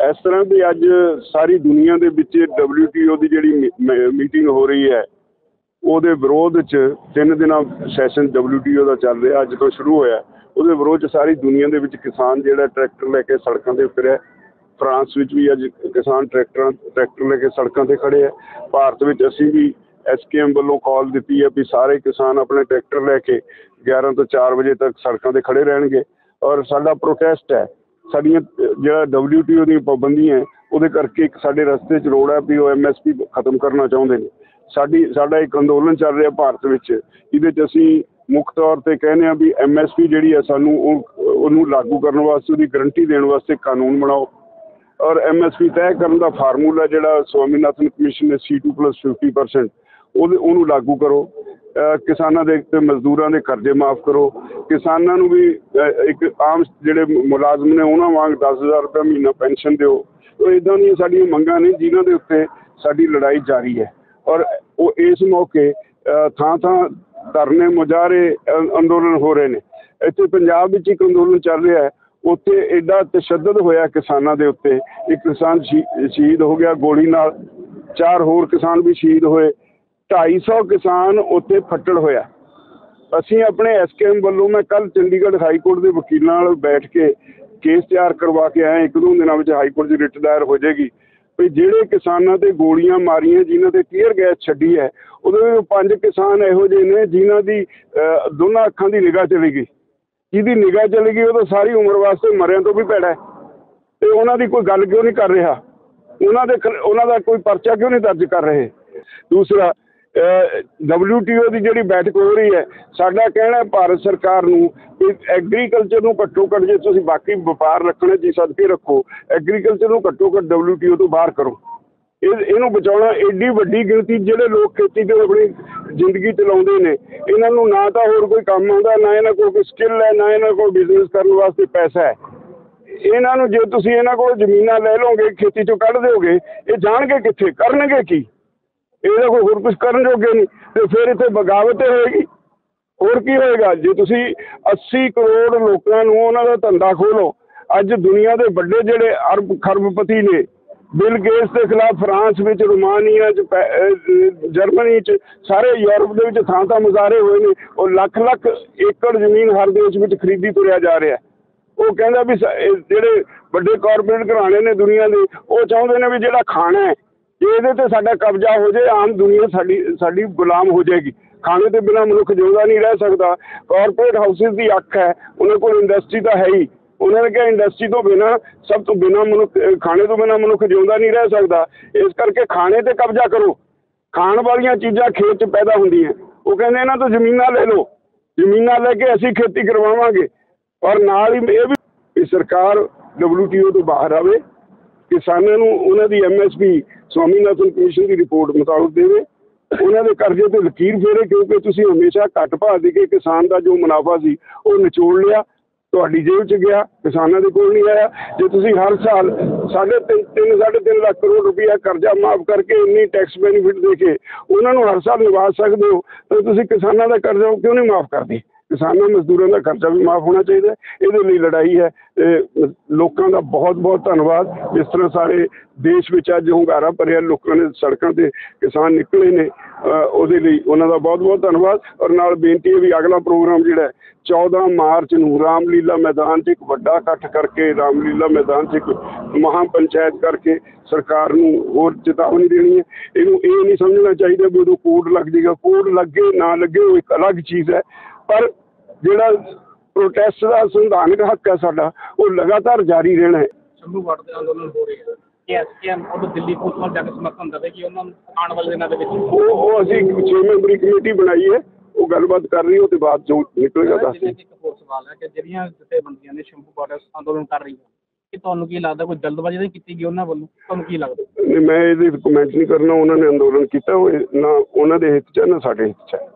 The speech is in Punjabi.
इस तरह भी अज सारी दुनिया के विच WTO की जिहड़ी मीटिंग हो रही है ਉਹਦੇ ਵਿਰੋਧ 'ਚ 3 ਦਿਨਾਂ ਸੈਸ਼ਨ WTO ਦਾ ਚੱਲ ਰਿਹਾ, ਅੱਜ ਤੋਂ ਸ਼ੁਰੂ ਹੋਇਆ। ਉਹਦੇ ਵਿਰੋਧ 'ਚ ਸਾਰੀ ਦੁਨੀਆ ਦੇ ਵਿੱਚ ਕਿਸਾਨ ਜਿਹੜਾ ਟਰੈਕਟਰ ਲੈ ਕੇ ਸੜਕਾਂ 'ਤੇ ਉਤਰਿਆ। ਫਰਾਂਸ ਵਿੱਚ ਵੀ ਅੱਜ ਕਿਸਾਨ ਟਰੈਕਟਰ ਲੈ ਕੇ ਸੜਕਾਂ 'ਤੇ ਖੜੇ ਹੈ। ਭਾਰਤ ਵਿੱਚ ਅਸੀਂ ਵੀ SKM ਵੱਲੋਂ ਕਾਲ ਦਿੱਤੀ ਹੈ ਵੀ ਸਾਰੇ ਕਿਸਾਨ ਆਪਣੇ ਟਰੈਕਟਰ ਲੈ ਕੇ 11 ਤੋਂ 4 ਵਜੇ ਤੱਕ ਸੜਕਾਂ 'ਤੇ ਖੜੇ ਰਹਿਣਗੇ। ਔਰ ਸਾਡਾ ਪ੍ਰੋਟੈਸਟ ਹੈ, ਸਾਡੀਆਂ ਜਿਹੜਾ WTO ਦੀਆਂ ਪਾਬੰਦੀਆਂ ਉਹਦੇ ਕਰਕੇ ਇੱਕ ਸਾਡੇ ਰਸਤੇ 'ਚ ਰੋਡ ਹੈ ਵੀ ਉਹ MSP ਖਤਮ ਕਰਨਾ ਚਾਹੁੰਦੇ ਨੇ। ਸਾਡਾ ਇੱਕ ਅੰਦੋਲਨ ਚੱਲ ਰਿਹਾ ਭਾਰਤ ਵਿੱਚ, ਇਹਦੇ 'ਚ ਅਸੀਂ ਮੁੱਖ ਤੌਰ 'ਤੇ ਕਹਿੰਦੇ ਹਾਂ ਵੀ MSP ਜਿਹੜੀ ਹੈ ਸਾਨੂੰ ਉਹਨੂੰ ਲਾਗੂ ਕਰਨ ਵਾਸਤੇ ਉਹਦੀ ਗਰੰਟੀ ਦੇਣ ਵਾਸਤੇ ਕਾਨੂੰਨ ਬਣਾਓ। ਔਰ MSP ਤੈਅ ਕਰਨ ਦਾ ਫਾਰਮੂਲਾ ਜਿਹੜਾ ਸਵਾਮੀਨਾਥਨ ਕਮਿਸ਼ਨ ਨੇ C2+50% ਉਹਨੂੰ ਲਾਗੂ ਕਰੋ। ਕਿਸਾਨਾਂ ਦੇ ਤੇ ਮਜ਼ਦੂਰਾਂ ਦੇ ਕਰਜ਼ੇ ਮਾਫ਼ ਕਰੋ। ਕਿਸਾਨਾਂ ਨੂੰ ਵੀ ਇੱਕ ਆਮ ਜਿਹੜੇ ਮੁਲਾਜ਼ਮ ਨੇ ਉਹਨਾਂ ਵਾਂਗ 10,000 ਰੁਪਏ ਮਹੀਨਾ ਪੈਨਸ਼ਨ ਦਿਓ। ਉਹ ਇੱਦਾਂ ਦੀਆਂ ਸਾਡੀਆਂ ਮੰਗਾਂ ਨੇ ਜਿਨ੍ਹਾਂ ਦੇ ਉੱਤੇ ਸਾਡੀ ਲੜਾਈ ਜਾਰੀ ਹੈ। ਔਰ ਉਹ ਇਸ ਮੌਕੇ ਥਾਂ ਧਰਨੇ ਮੁਜ਼ਾਹਰੇ ਅੰਦੋਲਨ ਹੋ ਰਹੇ ਨੇ। ਇੱਥੇ ਪੰਜਾਬ ਵਿੱਚ ਇੱਕ ਅੰਦੋਲਨ ਚੱਲ ਰਿਹਾ ਹੈ, ਉੱਥੇ ਐਡਾ ਤਸ਼ੱਦਦ ਹੋਇਆ ਕਿਸਾਨਾਂ ਦੇ ਉੱਤੇ। ਇੱਕ ਕਿਸਾਨ ਸ਼ਹੀਦ ਹੋ ਗਿਆ ਗੋਲੀ ਨਾਲ, 4 ਹੋਰ ਕਿਸਾਨ ਵੀ ਸ਼ਹੀਦ ਹੋਏ, 250 ਕਿਸਾਨ ਉੱਥੇ ਫੱਟੜ ਹੋਇਆ। ਅਸੀਂ ਆਪਣੇ SKM ਵੱਲੋਂ ਮੈਂ ਕੱਲ੍ਹ ਚੰਡੀਗੜ੍ਹ ਹਾਈਕੋਰਟ ਦੇ ਵਕੀਲਾਂ ਨਾਲ ਬੈਠ ਕੇ ਕੇਸ ਤਿਆਰ ਕਰਵਾ ਕੇ ਆਇਆ। 1-2 ਦਿਨਾਂ ਵਿੱਚ ਹਾਈਕੋਰਟ ਦੀ ਰਿਟ ਦਾਇਰ ਹੋ ਜਾਏਗੀ ਵੀ ਜਿਹੜੇ ਕਿਸਾਨਾਂ 'ਤੇ ਗੋਲੀਆਂ ਮਾਰੀਆਂ, ਜਿਨ੍ਹਾਂ 'ਤੇ ਟੀਅਰ ਗੈਸ ਛੱਡੀ ਹੈ, ਉਹਦੇ 5 ਕਿਸਾਨ ਇਹੋ ਜਿਹੇ ਨੇ ਜਿਨ੍ਹਾਂ ਦੀ ਦੋਨਾਂ ਅੱਖਾਂ ਦੀ ਨਿਗਾਹ ਚਲੀ ਗਈ। ਜਿਹਦੀ ਨਿਗਾਹ ਚਲੀ ਗਈ ਉਹ ਤਾਂ ਸਾਰੀ ਉਮਰ ਵਾਸਤੇ ਮਰਿਆਂ ਤੋਂ ਵੀ ਭੈੜਾ ਹੈ। ਅਤੇ ਉਹਨਾਂ ਦੀ ਕੋਈ ਗੱਲ ਕਿਉਂ ਨਹੀਂ ਕਰ ਰਿਹਾ? ਉਹਨਾਂ ਦਾ ਕੋਈ ਪਰਚਾ ਕਿਉਂ ਨਹੀਂ ਦਰਜ ਕਰ ਰਹੇ? ਦੂਸਰਾ, WTO ਦੀ ਜਿਹੜੀ ਬੈਠਕ ਹੋ ਰਹੀ ਹੈ, ਸਾਡਾ ਕਹਿਣਾ ਭਾਰਤ ਸਰਕਾਰ ਨੂੰ ਵੀ ਐਗਰੀਕਲਚਰ ਨੂੰ ਘੱਟੋ ਘੱਟ, ਜੇ ਤੁਸੀਂ ਬਾਕੀ ਵਪਾਰ ਰੱਖਣਾ ਜੀ ਸਦਕੇ ਰੱਖੋ, ਐਗਰੀਕਲਚਰ ਨੂੰ ਘੱਟੋ ਘੱਟ WTO ਤੋਂ ਬਾਹਰ ਕਰੋ। ਇਹਨੂੰ ਬਚਾਉਣਾ। ਐਡੀ ਵੱਡੀ ਗਿਣਤੀ ਜਿਹੜੇ ਲੋਕ ਖੇਤੀ 'ਤੇ ਆਪਣੀ ਜ਼ਿੰਦਗੀ ਚਲਾਉਂਦੇ ਨੇ, ਇਹਨਾਂ ਨੂੰ ਨਾ ਤਾਂ ਹੋਰ ਕੋਈ ਕੰਮ ਆਉਂਦਾ, ਨਾ ਇਹਨਾਂ ਕੋਲ ਕੋਈ ਸਕਿੱਲ ਹੈ, ਨਾ ਇਹਨਾਂ ਕੋਲ ਬਿਜ਼ਨਸ ਕਰਨ ਵਾਸਤੇ ਪੈਸਾ ਹੈ। ਇਹਨਾਂ ਨੂੰ ਜੇ ਤੁਸੀਂ ਇਹਨਾਂ ਕੋਲ ਜ਼ਮੀਨਾਂ ਲੈ ਲਓਗੇ, ਖੇਤੀ 'ਚੋਂ ਕੱਢ ਦਿਓਗੇ, ਇਹ ਜਾਣਗੇ ਕਿੱਥੇ, ਕਰਨਗੇ ਕੀ? ਇਹਦਾ ਕੋਈ ਹੋਰ ਕੁਛ ਕਰਨ ਜੋਗੇ ਨਹੀਂ। ਅਤੇ ਫਿਰ ਇੱਥੇ ਬਗਾਵਤ ਹੋਏਗੀ, ਹੋਰ ਕੀ ਹੋਏਗਾ? ਜੇ ਤੁਸੀਂ 80 ਕਰੋੜ ਲੋਕਾਂ ਨੂੰ ਉਹਨਾਂ ਦਾ ਧੰਦਾ ਖੋਲ੍ਹੋ। ਅੱਜ ਦੁਨੀਆ ਦੇ ਵੱਡੇ ਜਿਹੜੇ ਅਰਬ ਖਰਬਪਤੀ ਨੇ, ਬਿਲ ਗੇਟਸ ਦੇ ਖਿਲਾਫ ਫਰਾਂਸ ਵਿੱਚ, ਰੋਮਾਨੀਆ 'ਚ, ਜਰਮਨੀ 'ਚ, ਸਾਰੇ ਯੂਰਪ ਦੇ ਵਿੱਚ ਥਾਂ ਮੁਜ਼ਾਹਰੇ ਹੋਏ ਨੇ। ਉਹ ਲੱਖ ਏਕੜ ਜ਼ਮੀਨ ਹਰ ਦੇਸ਼ ਵਿੱਚ ਖਰੀਦੀ ਤੁਰਿਆ ਜਾ ਰਿਹਾ। ਉਹ ਕਹਿੰਦਾ ਵੀ ਜਿਹੜੇ ਵੱਡੇ ਕਾਰਪੋਰੇਟ ਘਰਾਣੇ ਨੇ ਦੁਨੀਆ ਦੇ, ਉਹ ਚਾਹੁੰਦੇ ਨੇ ਵੀ ਜਿਹੜਾ ਖਾਣਾ ਹੈ ਇਹਦੇ 'ਤੇ ਸਾਡਾ ਕਬਜ਼ਾ ਹੋ ਜਾਏ, ਆਮ ਦੁਨੀਆ ਸਾਡੀ ਗੁਲਾਮ ਹੋ ਜਾਏਗੀ। ਖਾਣੇ ਤੋਂ ਬਿਨਾਂ ਮਨੁੱਖ ਜਿਉਂਦਾ ਨਹੀਂ ਰਹਿ ਸਕਦਾ। ਕਾਰਪੋਰੇਟ ਹਾਊਸਿਸ ਦੀ ਅੱਖ ਹੈ, ਉਹਨਾਂ ਕੋਲ ਇੰਡਸਟਰੀ ਤਾਂ ਹੈ ਹੀ। ਉਹਨਾਂ ਨੇ ਕਿਹਾ ਇੰਡਸਟਰੀ ਤੋਂ ਬਿਨਾਂ, ਸਭ ਤੋਂ ਬਿਨਾਂ ਮਨੁੱਖ, ਖਾਣੇ ਤੋਂ ਬਿਨਾਂ ਮਨੁੱਖ ਜਿਉਂਦਾ ਨਹੀਂ ਰਹਿ ਸਕਦਾ। ਇਸ ਕਰਕੇ ਖਾਣੇ 'ਤੇ ਕਬਜ਼ਾ ਕਰੋ। ਖਾਣ ਵਾਲੀਆਂ ਚੀਜ਼ਾਂ ਖੇਤ 'ਚ ਪੈਦਾ ਹੁੰਦੀਆਂ। ਉਹ ਕਹਿੰਦੇ ਇਹਨਾਂ ਤੋਂ ਜ਼ਮੀਨਾਂ ਲੈ ਲਓ, ਜ਼ਮੀਨਾਂ ਲੈ ਕੇ ਅਸੀਂ ਖੇਤੀ ਕਰਵਾਵਾਂਗੇ। ਔਰ ਨਾਲ ਹੀ ਇਹ ਵੀ ਸਰਕਾਰ WTO ਤੋਂ ਬਾਹਰ ਆਵੇ, ਕਿਸਾਨਾਂ ਨੂੰ ਉਹਨਾਂ ਦੀ MSP ਸਵਾਮੀਨਾਥਨ ਕਮਿਸ਼ਨ ਦੀ ਰਿਪੋਰਟ ਮੁਤਾਬਕ ਦੇਵੇ, ਉਹਨਾਂ ਦੇ ਕਰਜ਼ੇ 'ਤੇ ਲਕੀਰ ਫੇਰੇ। ਕਿਉਂਕਿ ਤੁਸੀਂ ਹਮੇਸ਼ਾ ਘੱਟ ਭਾਅ ਦੇ ਕੇ ਕਿਸਾਨ ਦਾ ਜੋ ਮੁਨਾਫਾ ਸੀ ਉਹ ਨਿਚੋੜ ਲਿਆ, ਤੁਹਾਡੀ ਜੇਬ 'ਚ ਗਿਆ, ਕਿਸਾਨਾਂ ਦੇ ਕੋਲ ਨਹੀਂ ਆਇਆ। ਜੇ ਤੁਸੀਂ ਹਰ ਸਾਲ 3.5 ਲੱਖ ਕਰੋੜ ਰੁਪਇਆ ਕਰਜ਼ਾ ਮਾਫ਼ ਕਰਕੇ ਇੰਨੀ ਟੈਕਸ ਬੈਨੀਫਿਟ ਦੇ ਕੇ ਉਹਨਾਂ ਨੂੰ ਹਰ ਸਾਲ ਨਿਵਾਜ ਸਕਦੇ ਹੋ, ਤਾਂ ਤੁਸੀਂ ਕਿਸਾਨਾਂ ਦਾ ਕਰਜ਼ਾ ਕਿਉਂ ਨਹੀਂ ਮਾਫ਼ ਕਰਦੇ? ਕਿਸਾਨਾਂ ਮਜ਼ਦੂਰਾਂ ਦਾ ਖਰਚਾ ਵੀ ਮਾਫ਼ ਹੋਣਾ ਚਾਹੀਦਾ। ਇਹਦੇ ਲਈ ਲੜਾਈ ਹੈ। ਲੋਕਾਂ ਦਾ ਬਹੁਤ ਧੰਨਵਾਦ। ਜਿਸ ਤਰ੍ਹਾਂ ਸਾਰੇ ਦੇਸ਼ ਵਿੱਚ ਅੱਜ ਹੁੰਗਾਰਾ ਭਰਿਆ, ਲੋਕਾਂ ਨੇ ਸੜਕਾਂ 'ਤੇ ਕਿਸਾਨ ਨਿਕਲੇ ਨੇ, ਉਹਦੇ ਲਈ ਉਹਨਾਂ ਦਾ ਬਹੁਤ ਧੰਨਵਾਦ। ਔਰ ਨਾਲ ਬੇਨਤੀ ਹੈ ਵੀ ਅਗਲਾ ਪ੍ਰੋਗਰਾਮ ਜਿਹੜਾ 14 ਮਾਰਚ ਨੂੰ ਰਾਮਲੀਲਾ ਮੈਦਾਨ 'ਚ ਇੱਕ ਵੱਡਾ ਇਕੱਠ ਕਰਕੇ, ਰਾਮਲੀਲਾ ਮੈਦਾਨ 'ਚ ਇੱਕ ਮਹਾਂ ਪੰਚਾਇਤ ਕਰਕੇ ਸਰਕਾਰ ਨੂੰ ਹੋਰ ਚੇਤਾਵਨੀ ਦੇਣੀ ਹੈ। ਇਹਨੂੰ ਇਹ ਨਹੀਂ ਸਮਝਣਾ ਚਾਹੀਦਾ ਵੀ ਉਦੋਂ ਕੋਡ ਲੱਗ ਜਾਏਗਾ। ਕੋਡ ਲੱਗੇ ਨਾ ਲੱਗੇ ਉਹ ਇੱਕ ਅਲੱਗ ਚੀਜ਼ ਹੈ, ਪਰ ਜਿਹੜਾ ਪ੍ਰੋਟੈਸਟ ਦਾ ਸੰਵਿਧਾਨਕ ਹੱਕ ਹੈ ਸਾਡਾ, ਉਹ ਲਗਾਤਾਰ ਜਾਰੀ ਰਹਿਣਾ ਹੈ। ਸ਼ੰਭੂਗੜ੍ਹ ਦੇ ਅੰਦੋਲਨ ਹੋ ਰਹੇ ਹੈ ਕਿ SKM ਉਹ ਦਿੱਲੀ ਪੁਲਿਸ ਨਾਲ ਜਾ ਕੇ ਸਮਰਥਨ ਦੇਵੇਗੀ ਉਹਨਾਂ ਨੂੰ ਆਉਣ ਵਾਲੇ ਦਿਨਾਂ ਦੇ ਵਿੱਚ? ਉਹ ਅਸੀਂ 6 ਮੈਂਬਰੀ ਕਮੇਟੀ ਬਣਾਈ ਹੈ, ਉਹ ਗੱਲਬਾਤ ਕਰ ਰਹੀ ਹੈ, ਉਹਦੇ ਬਾਅਦ ਜੋ ਨਿਕਲੇਗਾ ਦੱਸ ਦਿਓ। ਇੱਕ ਹੋਰ ਸਵਾਲ ਹੈ ਕਿ ਜਿਹੜੀਆਂ ਜਥੇਬੰਦੀਆਂ ਨੇ ਸ਼ੰਭੂਗੜ੍ਹ ਅੰਦੋਲਨ ਕਰ ਰਹੀਆਂ, ਕਿ ਤੁਹਾਨੂੰ ਕੀ ਲੱਗਦਾ ਕੋਈ ਜਲਦਬਾਜ਼ੀ ਨਹੀਂ ਕੀਤੀ ਗਈ ਉਹਨਾਂ ਵੱਲੋਂ? ਤੁਹਾਨੂੰ ਕੀ ਲੱਗਦਾ? ਮੈਂ ਇਹਦੇ ਕਮੈਂਟ ਨਹੀਂ ਕਰਨਾ। ਉਹਨਾਂ ਨੇ ਅੰਦੋਲਨ ਕੀਤਾ, ਉਹ ਨਾ ਉਹਨਾਂ ਦੇ ਹਿੱਤ 'ਚ ਹੈ ਨਾ ਸਾਡੇ ਹਿੱਤ 'ਚ ਹੈ।